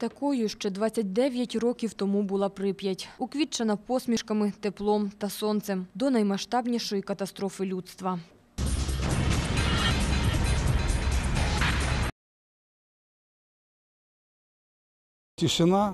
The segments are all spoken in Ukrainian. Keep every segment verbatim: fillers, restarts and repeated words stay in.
Такою ще двадцять дев'ять років тому була Прип'ять. Уквітчена посмішками, теплом та сонцем до наймасштабнішої катастрофи людства. Тишина,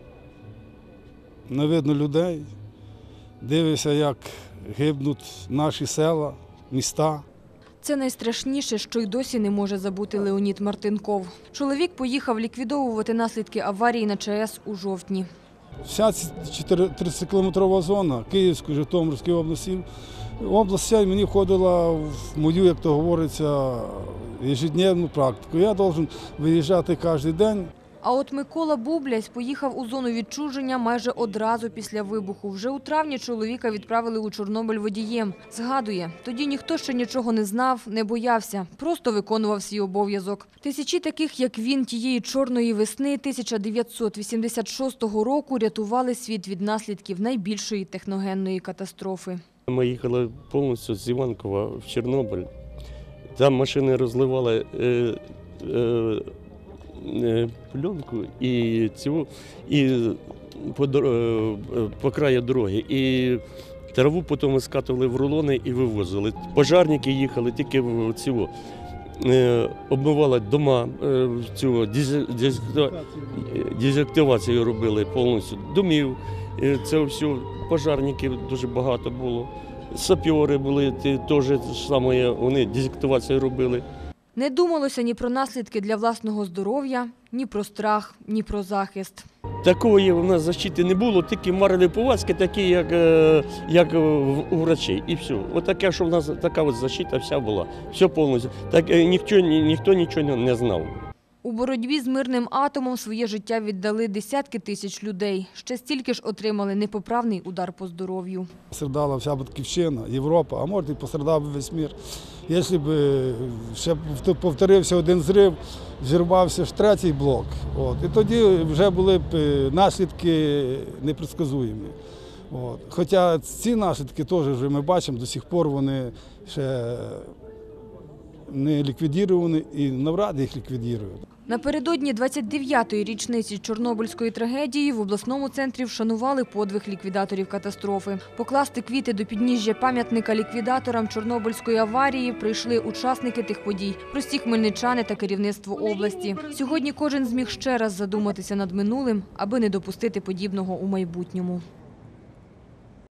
не видно людей, дивишся, як гибнуть наші села, міста. Це найстрашніше, що й досі не може забути Леонід Мартинков. Чоловік поїхав ліквідовувати наслідки аварії на ЧАЕС у жовтні. Вся тридцятикілометрова зона Київської, Житомирської області, область мені входила в мою, як то говориться, ежедневну практику. Я повинен виїжджати кожен день. А от Микола Бублясь поїхав у зону відчуження майже одразу після вибуху. Вже у травні чоловіка відправили у Чорнобиль водієм. Згадує, тоді ніхто ще нічого не знав, не боявся, просто виконував свій обов'язок. Тисячі таких, як він, тієї чорної весни тисяча дев'ятсот вісімдесят шостого року рятували світ від наслідків найбільшої техногенної катастрофи. Ми їхали повністю з Іванкова в Чорнобиль. Там машини розливали е, е, пленку і цю, і по, по краю дороги. І траву потім скатували в рулони і вивозили. Пожарники їхали, тільки в цю, обмивали дома, цю дезактивацію робили повністю домів. Це все, пожарників дуже багато було. Сапери були, теж саме, вони дезактивацію робили. Не думалося ні про наслідки для власного здоров'я, ні про страх, ні про захист. Такої у нас защити не було, тільки марили пов'язки, такі, як, як у врачей, і все. Ось таке, що в нас така от защита вся була, все повністю. Так, ніхто, ніхто нічого не знав. У боротьбі з мирним атомом своє життя віддали десятки тисяч людей. Ще стільки ж отримали непоправний удар по здоров'ю. Постраждала вся Батьківщина, Європа, а може і постраждав весь світ. Якщо б ще повторився один зрив, зірвався ж третій блок. От. І тоді вже були б наслідки непредсказуємі. От. Хоча ці наслідки теж вже ми бачимо, до сих пор вони ще не ліквідовані і навряд їх ліквідують. Напередодні двадцять дев'ятої річниці Чорнобильської трагедії в обласному центрі вшанували подвиг ліквідаторів катастрофи. Покласти квіти до підніжжя пам'ятника ліквідаторам Чорнобильської аварії прийшли учасники тих подій, прості хмельничани та керівництво області. Сьогодні кожен зміг ще раз задуматися над минулим, аби не допустити подібного у майбутньому.